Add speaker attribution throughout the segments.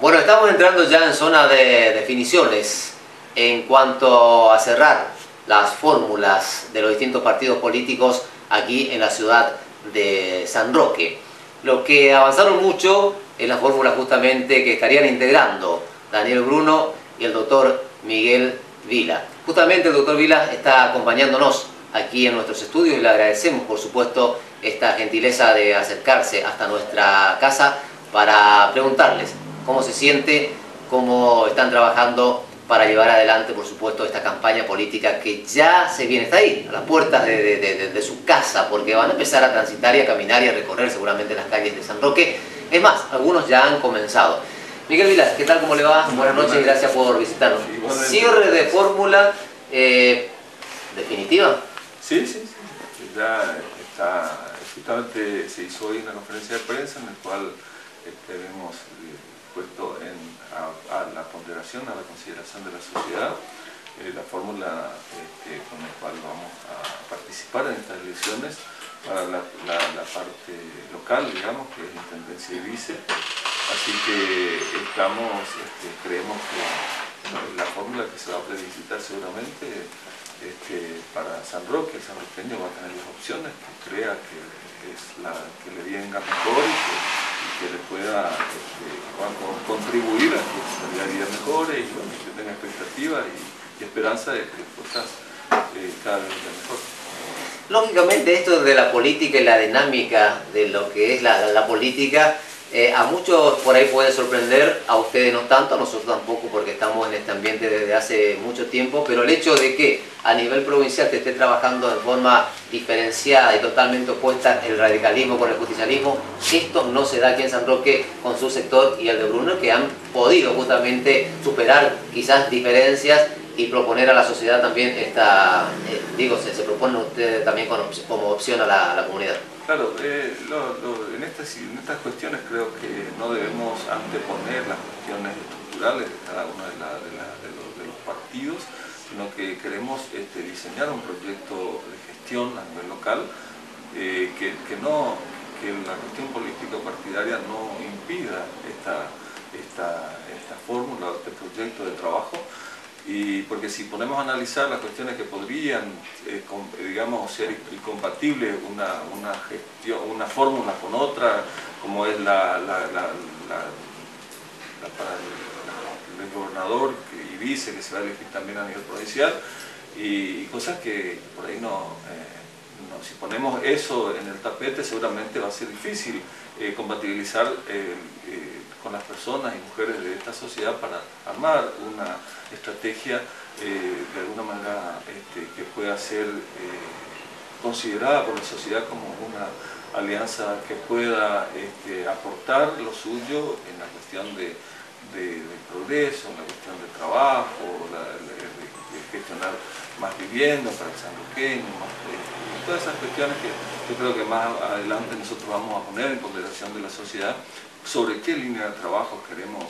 Speaker 1: Bueno, estamos entrando ya en zona de definiciones en cuanto a cerrar las fórmulas de los distintos partidos políticos aquí en la ciudad de San Roque. Lo que avanzaron mucho es la fórmula justamente que estarían integrando Daniel Bruno y el doctor Miguel Vila. Justamente el doctor Vila está acompañándonos aquí en nuestros estudios y le agradecemos por supuesto esta gentileza de acercarse hasta nuestra casa para preguntarles cómo se siente, cómo están trabajando para llevar adelante, por supuesto, esta campaña política que ya se viene, está ahí, a las puertas de su casa, porque van a empezar a transitar y a caminar y a recorrer seguramente las calles de San Roque. Es más, algunos ya han comenzado. Miguel Vila, ¿qué tal? ¿Cómo le va? Buenas noches y gracias por visitarnos. Cierre de fórmula definitiva.
Speaker 2: Sí, ya está, justamente se hizo hoy una conferencia de prensa en la cual hemos puesto a la ponderación, a la consideración de la sociedad, la fórmula con la cual vamos a participar en estas elecciones para la parte local, digamos, que es Intendencia y Vice. Así que creemos que la fórmula que se va a plebiscitar seguramente para San Roque, el sanroqueño va a tener las opciones que crea que es la que le venga mejor y que le pueda contribuir a que su calidad de vida mejore y bueno, que tenga expectativa y esperanza de que las cosas cada vez vayan mejor.
Speaker 1: Lógicamente esto de la política y la dinámica de lo que es la política, a muchos por ahí puede sorprender, a ustedes no tanto, a nosotros tampoco porque estamos en este ambiente desde hace mucho tiempo, pero el hecho de que a nivel provincial se esté trabajando de forma diferenciada y totalmente opuesta el radicalismo con el justicialismo, esto no se da aquí en San Roque con su sector y el de Bruno, que han podido justamente superar quizás diferencias y proponer a la sociedad también se propone ustedes también como opción a la comunidad.
Speaker 2: Claro, en estas cuestiones creo que no debemos anteponer las cuestiones estructurales de cada uno de los partidos, sino que queremos diseñar un proyecto de gestión a nivel local que la cuestión político partidaria no impida esta fórmula, este proyecto de trabajo. Y porque si ponemos a analizar las cuestiones que podrían, digamos, ser incompatibles una fórmula con otra, como es para el gobernador y vice que se va a elegir también a nivel provincial, y cosas que por ahí si ponemos eso en el tapete seguramente va a ser difícil compatibilizar con las personas y mujeres de esta sociedad para armar una estrategia de alguna manera que pueda ser considerada por la sociedad como una alianza que pueda aportar lo suyo en la cuestión de progreso, en la cuestión de trabajo, de gestionar más vivienda para el sanroqueño, todas esas cuestiones que yo creo que más adelante nosotros vamos a poner en ponderación de la sociedad sobre qué línea de trabajo queremos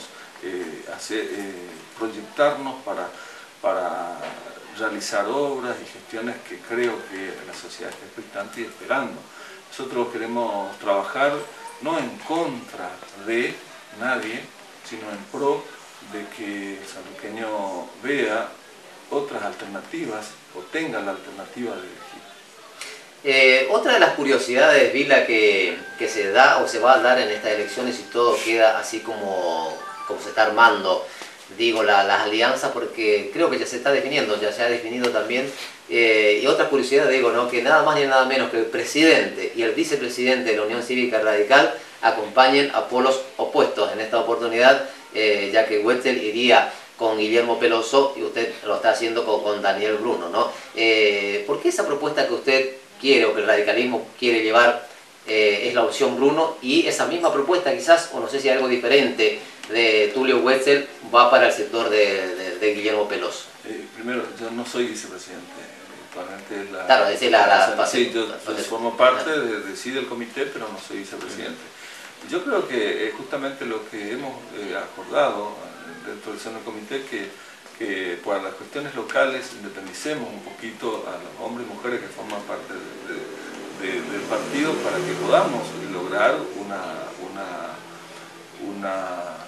Speaker 2: proyectarnos para realizar obras y gestiones que creo que la sociedad está expectante y esperando. Nosotros queremos trabajar no en contra de nadie, sino en pro de que el sanroqueño vea otras alternativas o tenga la alternativa de elegir.
Speaker 1: Otra de las curiosidades, Vila, que se da o se va a dar en estas elecciones y todo queda así como se está armando, digo, las alianzas, porque creo que ya se está definiendo, ya se ha definido también, y otra curiosidad, digo, ¿no? Que nada más ni nada menos que el presidente y el vicepresidente de la Unión Cívica Radical acompañen a polos opuestos en esta oportunidad, ya que Wetzel iría con Guillermo Peloso y usted lo está haciendo con Daniel Bruno, ¿no? ¿Por qué esa propuesta que usted quiere o que el radicalismo quiere llevar es la opción Bruno, y esa misma propuesta quizás, o no sé si hay algo diferente, de Tulio Wetzel va para el sector de Guillermo Peloso?
Speaker 2: Primero, yo no soy vicepresidente, actualmente es
Speaker 1: claro, es la
Speaker 2: sí, yo formo parte del comité, pero no soy vicepresidente. Yo creo que justamente lo que hemos acordado dentro del seno del comité, que para las cuestiones locales independicemos un poquito a los hombres y mujeres que forman parte del partido para que podamos lograr una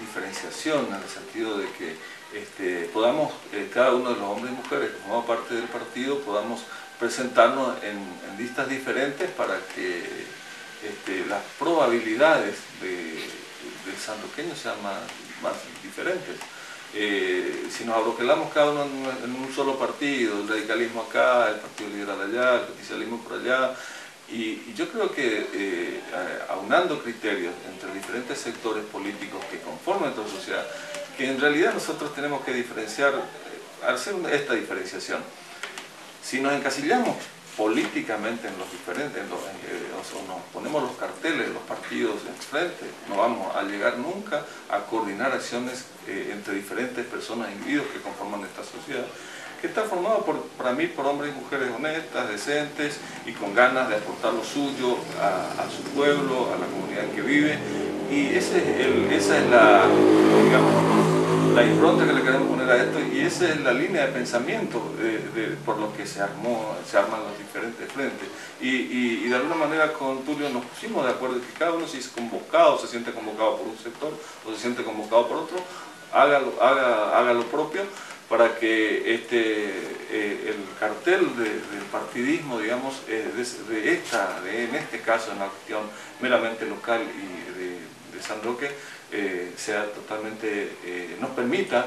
Speaker 2: diferenciación en el sentido de que podamos, cada uno de los hombres y mujeres que formamos parte del partido, podamos presentarnos en listas diferentes para que las probabilidades del sanroqueño sean más diferentes. Si nos abroquelamos cada uno en un solo partido, el radicalismo acá, el Partido Liberal allá, el justicialismo por allá, y yo creo que aunando criterios entre diferentes sectores políticos que conforman nuestra sociedad, que en realidad nosotros tenemos que diferenciar, hacer esta diferenciación. Si nos encasillamos políticamente en los diferentes, o nos ponemos los carteles, los partidos enfrente, no vamos a llegar nunca a coordinar acciones entre diferentes personas e individuos que conforman esta sociedad, que está formado para mí por hombres y mujeres honestas, decentes y con ganas de aportar lo suyo a su pueblo, a la comunidad en que vive, y esa es la, digamos, la impronta que le queremos poner a esto, y esa es la línea de pensamiento por lo que se arman los diferentes frentes. Y de alguna manera con Tulio nos pusimos de acuerdo que cada uno, si es convocado, se siente convocado por un sector o se siente convocado por otro, haga lo propio, para que el cartel del partidismo, digamos, en este caso en la cuestión meramente local y de San Roque, sea totalmente, nos permita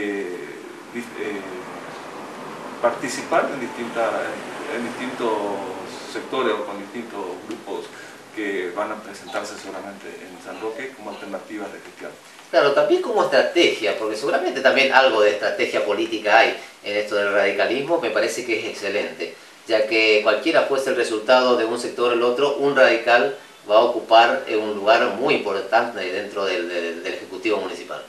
Speaker 2: participar en distintos sectores o con distintos grupos que van a presentarse seguramente en San Roque como alternativas de gestión.
Speaker 1: Claro, también como estrategia, porque seguramente también algo de estrategia política hay en esto del radicalismo, me parece que es excelente, ya que cualquiera fuese el resultado de un sector o el otro, un radical va a ocupar un lugar muy importante dentro del Ejecutivo Municipal.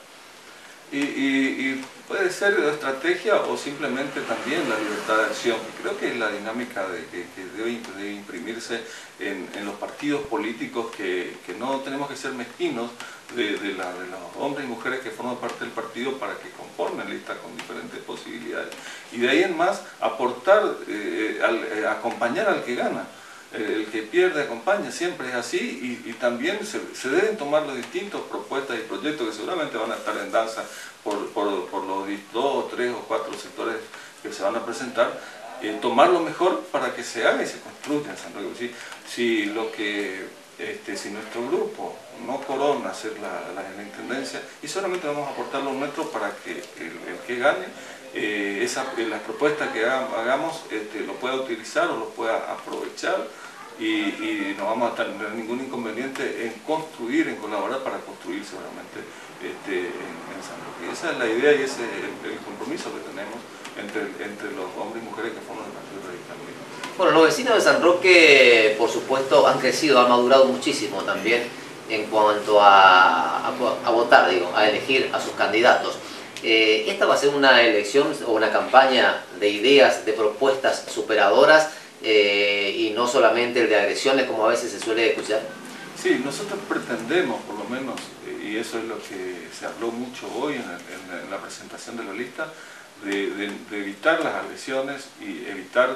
Speaker 2: Y puede ser estrategia o simplemente también la libertad de acción, que creo que es la dinámica que debe imprimirse en los partidos políticos, que no tenemos que ser mezquinos de los hombres y mujeres que forman parte del partido para que conformen listas con diferentes posibilidades. Y de ahí en más aportar, acompañar al que gana. El que pierde acompaña, siempre es así, y también se deben tomar las distintas propuestas y proyectos que seguramente van a estar en danza por los 2, 3 o 4 sectores que se van a presentar, tomar lo mejor para que se haga y se construya en San Roque. Si nuestro grupo no corona ser la intendencia, y solamente vamos a aportar lo nuestro para que el que gane, las propuestas que hagamos lo pueda utilizar o lo pueda aprovechar, y no vamos a tener ningún inconveniente en construir, en colaborar para construir seguramente en San Roque. Esa es la idea y ese es el compromiso que tenemos entre los hombres y mujeres que forman el Partido Radical.
Speaker 1: Bueno, los vecinos de San Roque, por supuesto, han crecido, han madurado muchísimo también en cuanto a votar, digo, a elegir a sus candidatos. Esta va a ser una elección o una campaña de ideas, de propuestas superadoras, y no solamente el de agresiones como a veces se suele escuchar.
Speaker 2: Sí, nosotros pretendemos, por lo menos, y eso es lo que se habló mucho hoy en la presentación de la lista, de evitar las agresiones y evitar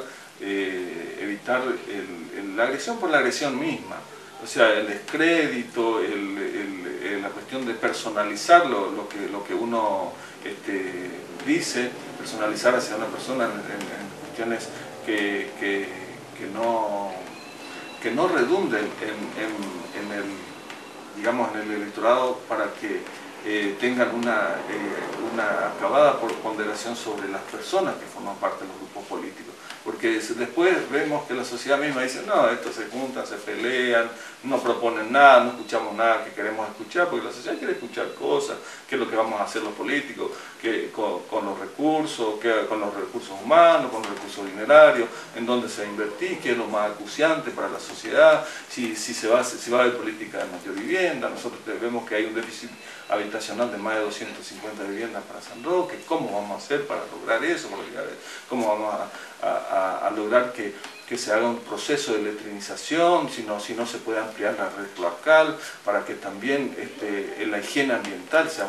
Speaker 2: la agresión por la agresión misma. O sea, el descrédito, la cuestión de personalizar lo que uno dice, personalizar hacia una persona en cuestiones que no redunden en el electorado, para que tengan una acabada ponderación sobre las personas que forman parte de los grupos políticos. Porque después vemos que la sociedad misma dice, no, estos se juntan, se pelean, no proponen nada, no escuchamos nada que queremos escuchar, porque la sociedad quiere escuchar cosas, qué es lo que vamos a hacer los políticos, con los recursos humanos, con los recursos dinerarios, en dónde se va a invertir, qué es lo más acuciante para la sociedad, si va a haber política de mayor vivienda. Nosotros vemos que hay un déficit habitacional de más de 250 viviendas para San Roque. ¿Cómo vamos a hacer para lograr eso? ¿Cómo vamos a lograr que se haga un proceso de letrinización, si no se puede ampliar la red cloacal, para que también la higiene ambiental sea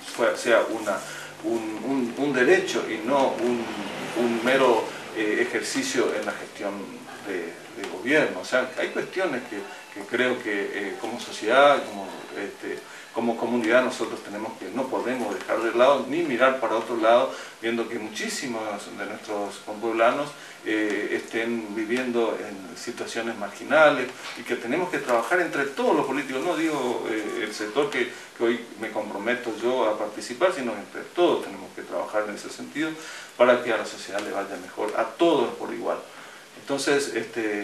Speaker 2: un derecho y no un mero ejercicio en la gestión de gobierno? O sea, hay cuestiones que creo que como sociedad, como comunidad nosotros no podemos dejar de lado ni mirar para otro lado, viendo que muchísimos de nuestros compueblanos estén viviendo en situaciones marginales y que tenemos que trabajar entre todos los políticos, no digo el sector que hoy me comprometo yo a participar, sino entre todos tenemos que trabajar en ese sentido para que a la sociedad le vaya mejor, a todos por igual. Entonces,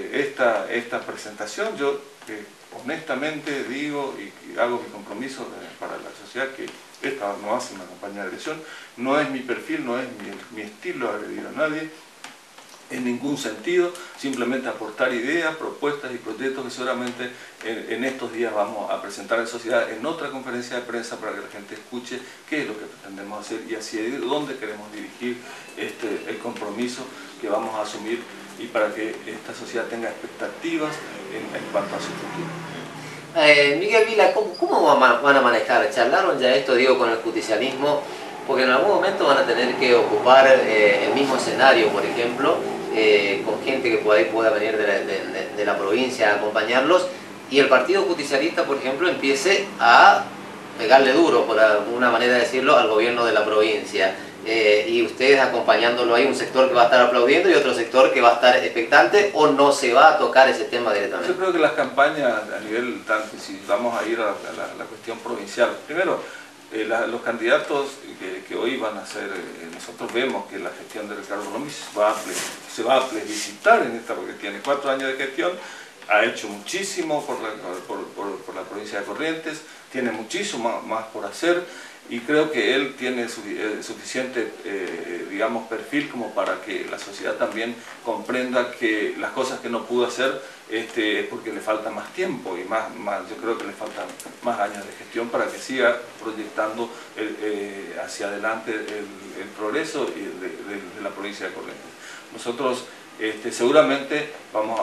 Speaker 2: esta presentación yo honestamente digo y hago mi compromiso para la sociedad que esta no hace una campaña de agresión, no es mi perfil, no es mi estilo agredir a nadie, en ningún sentido, simplemente aportar ideas, propuestas y proyectos que seguramente en estos días vamos a presentar en sociedad en otra conferencia de prensa para que la gente escuche qué es lo que pretendemos hacer y hacia dónde queremos dirigir el compromiso que vamos a asumir y para que esta sociedad tenga expectativas en cuanto a su futuro.
Speaker 1: Miguel Vila, ¿cómo van a manejar? ¿Charlaron ya esto, digo, con el justicialismo? Porque en algún momento van a tener que ocupar el mismo escenario, por ejemplo, con gente que pueda venir de la provincia a acompañarlos, y el Partido Justicialista, por ejemplo, empiece a pegarle duro, por alguna manera de decirlo, al gobierno de la provincia. Y ustedes acompañándolo, hay un sector que va a estar aplaudiendo y otro sector que va a estar expectante, o no se va a tocar ese tema directamente.
Speaker 2: Yo creo que las campañas a nivel, si vamos a ir a la cuestión provincial, primero, los candidatos que hoy van a ser, nosotros vemos que la gestión de Ricardo Lomí se va a plebiscitar en esta, porque tiene 4 años de gestión, ha hecho muchísimo por la provincia de Corrientes, tiene muchísimo más por hacer, y creo que él tiene suficiente, digamos, perfil como para que la sociedad también comprenda que las cosas que no pudo hacer es porque le falta más tiempo y yo creo que le faltan más años de gestión para que siga proyectando hacia adelante el progreso de la provincia de Corrientes. Nosotros seguramente vamos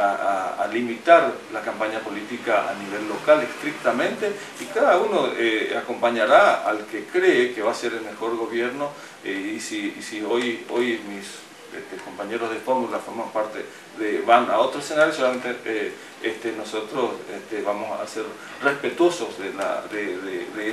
Speaker 2: a limitar la campaña política a nivel local estrictamente y cada uno acompañará al que cree que va a ser el mejor gobierno y si hoy mis compañeros de fórmula forman parte van a otro escenario, solamente nosotros vamos a ser respetuosos de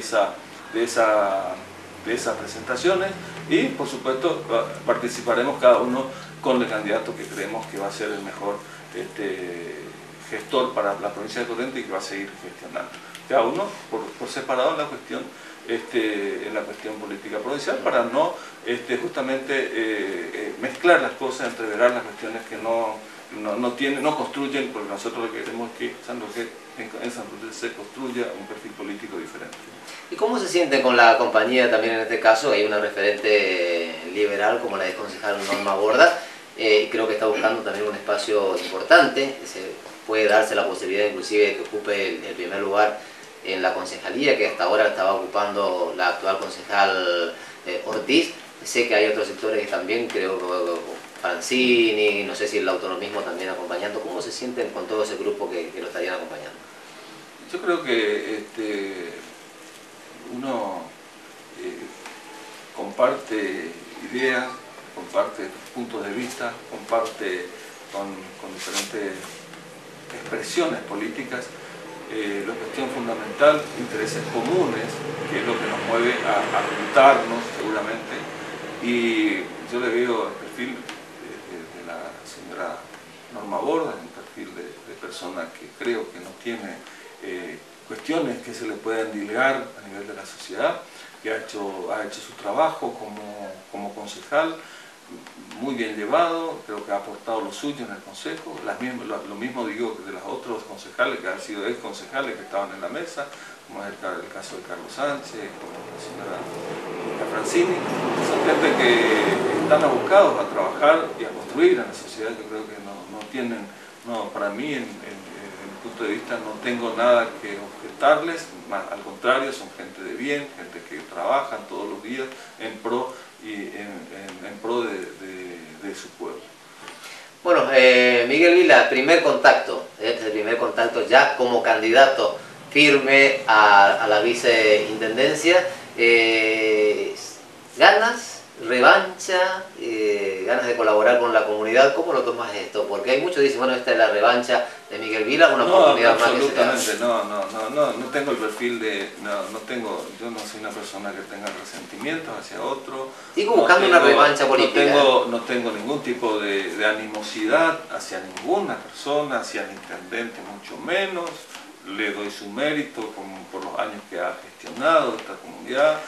Speaker 2: esas presentaciones y por supuesto participaremos cada uno con el candidato que creemos que va a ser el mejor gestor para la provincia de Corrientes y que va a seguir gestionando. Cada uno por separado en la cuestión política provincial para no justamente mezclar las cosas, entreverar las cuestiones que no construyen, porque nosotros lo que queremos es que en San Roque se construya un perfil político diferente.
Speaker 1: ¿Y cómo se siente con la compañía también en este caso? Hay una referente liberal como la de concejal Norma Borda, y creo que está buscando también un espacio importante, puede darse la posibilidad inclusive de que ocupe el primer lugar en la concejalía que hasta ahora estaba ocupando la actual concejal Ortiz. Sé que hay otros sectores que también, creo que Francini, no sé si el autonomismo también acompañando. ¿Cómo se sienten con todo ese grupo que lo estarían acompañando?
Speaker 2: Yo creo que uno comparte ideas, comparte puntos de vista, comparte con diferentes expresiones políticas la cuestión fundamental, intereses comunes, que es lo que nos mueve a juntarnos seguramente, y yo le veo el perfil de la señora Norma Borda, un perfil de persona que creo que no tiene cuestiones que se le puedan dilgar a nivel de la sociedad, que ha hecho su trabajo como concejal, muy bien llevado, creo que ha aportado lo suyo en el consejo, lo mismo digo de los otros concejales que han sido ex concejales que estaban en la mesa, como es el caso de Carlos Sánchez, como la señora Francini, son gente que están abocados a trabajar y a construir en la sociedad. Yo creo que no tienen, para mí en mi punto de vista no tengo nada que objetarles, más al contrario, son gente de bien, gente que trabajan todos los días en pro de su pueblo.
Speaker 1: Bueno, Miguel Vila, primer contacto, este es el primer contacto ya como candidato firme a la viceintendencia. ¿Ganas revancha, ganas de colaborar con la comunidad. ¿Cómo lo tomas esto? Porque hay muchos que dicen, bueno, esta es la revancha de Miguel Vila, una oportunidad más que se da.
Speaker 2: Absolutamente, no tengo el perfil de, yo no soy una persona que tenga resentimientos hacia otro.
Speaker 1: Sigo buscando una revancha política.
Speaker 2: No tengo ningún tipo de animosidad hacia ninguna persona, hacia el intendente mucho menos. Le doy su mérito por los años que ha gestionado esta comunidad,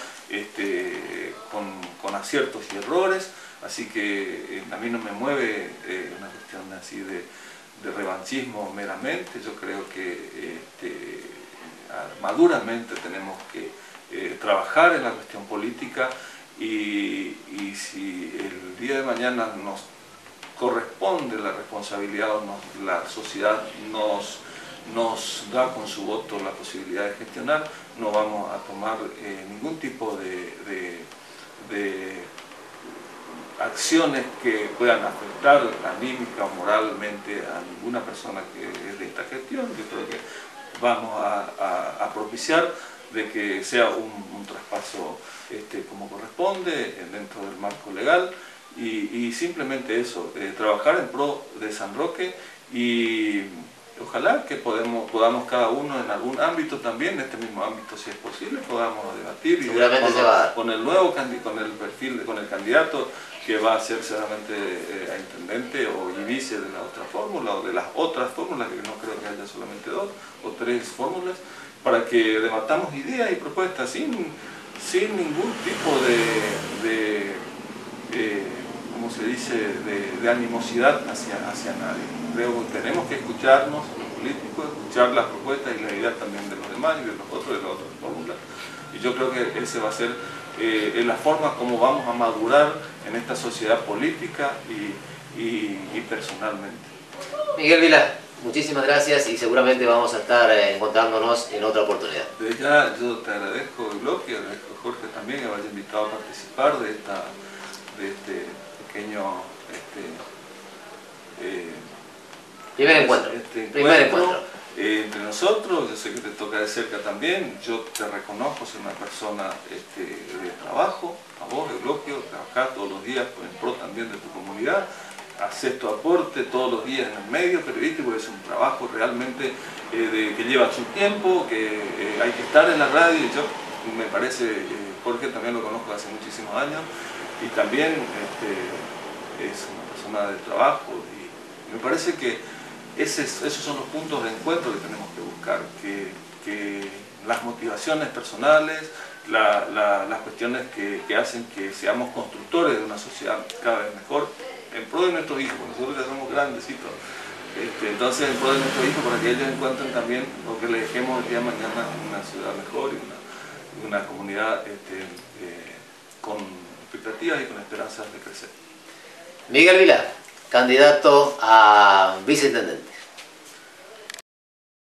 Speaker 2: con aciertos y errores, así que a mí no me mueve una cuestión así de revanchismo meramente. Yo creo que maduramente tenemos que trabajar en la cuestión política y si el día de mañana nos corresponde la responsabilidad o la sociedad nos da con su voto la posibilidad de gestionar, no vamos a tomar ningún tipo de acciones que puedan afectar anímica o moralmente a ninguna persona que es de esta gestión. Yo creo que vamos a propiciar de que sea un traspaso como corresponde dentro del marco legal y simplemente eso, trabajar en pro de San Roque y ojalá que podamos cada uno en algún ámbito también, en este mismo ámbito si es posible, podamos debatir y con el nuevo con el candidato que va a ser seguramente a intendente o vice de la otra fórmula o de las otras fórmulas, que no creo que haya solamente 2 o 3 fórmulas, para que debatamos ideas y propuestas sin ningún tipo ¿cómo se dice?, de animosidad hacia nadie. Creo que tenemos que escucharnos, los políticos, escuchar las propuestas y las ideas también de los demás y de las otras fórmulas. Y yo creo que ese va a ser la forma como vamos a madurar en esta sociedad política y personalmente.
Speaker 1: Miguel Vila, muchísimas gracias y seguramente vamos a estar encontrándonos en otra oportunidad.
Speaker 2: Desde ya yo te agradezco el bloque, agradezco a Jorge también que me haya invitado a participar de este pequeño
Speaker 1: primer encuentro
Speaker 2: entre nosotros. Yo sé que te toca de cerca también. Yo te reconozco, soy una persona de trabajo, a vos, el bloque, trabajás todos los días en pro también de tu comunidad, haces tu aporte todos los días en el medio periodístico. Es un trabajo realmente que lleva su tiempo, que hay que estar en la radio. Y yo, me parece, Jorge también lo conozco hace muchísimos años y también es una persona de trabajo y me parece que esos son los puntos de encuentro que tenemos que buscar, que las motivaciones personales, las cuestiones que hacen que seamos constructores de una sociedad cada vez mejor en pro de nuestros hijos. Nosotros ya somos grandecitos, entonces en pro de nuestros hijos, para que ellos encuentren también lo que les dejemos el día de mañana una ciudad mejor y una comunidad con expectativas y con esperanzas de crecer.
Speaker 1: Miguel Vila, candidato a viceintendente.